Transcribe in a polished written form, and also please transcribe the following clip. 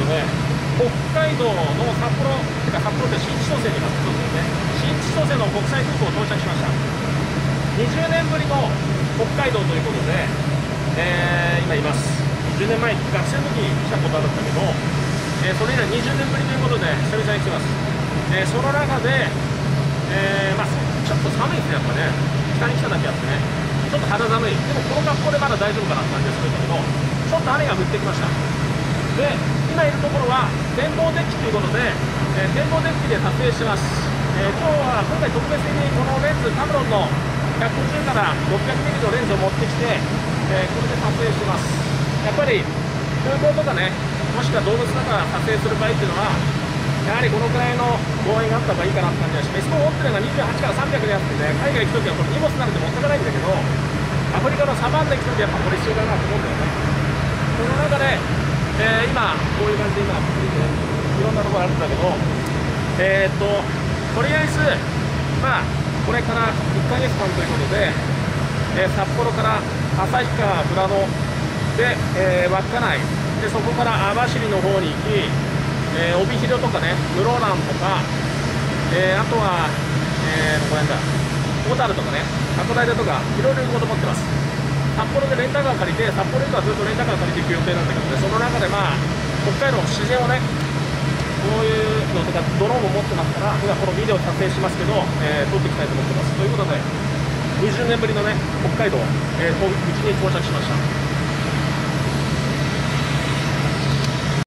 で、北海道の札幌、てか札幌で新千歳にいます。そうですよね。新千歳の国際空港到着しました。20年ぶりの北海道ということで、今います。10年前、学生の時に来たことあるんだけど、それ以来20年ぶりということで、久々に来てます。その中で、ちょっと寒いですね、やっぱね。北に来ただけあってね。ちょっと肌寒い。でもこの格好でまだ大丈夫かなって感じがするんだけど、ちょっと雨が降ってきました。で、今いるところは展望デッキということで、展望デッキで撮影してます。今回特別にこのレンズ、タムロンの150から600ミリのレンズを持ってきて、これで撮影してます。やっぱり空港とかね、もしくは動物とか撮影する場合っていうのは、やはりこのくらいの望遠があった方がいいかなって感じがします。いつも持ってるのが28から300であってね、海外行くときはこれ荷物なんて持ってかないんだけど、アフリカのサバンナ行くときはやっぱこれ必要だなと思うんだよね。その中で、今、こういう感じでいろんなところあるんだけど、とりあえず、これから1ヶ月間ということで、札幌から旭川、富良野で、稚内で、そこから網走の方に行き、帯広とかね、室蘭とか、あとは、これだ、小樽とかね、函館とか、いろいろ行こうと思ってます。札幌でレンタカー借りて、札幌ではずっとレンタカー借りていく予定なんだけどね、その中で北海道の自然をね、こういうのとか、ドローンも持ってますから、今このビデオ撮影しますけど、撮っていきたいと思ってます。ということで、20年ぶりのね、北海道、うちに到着しました。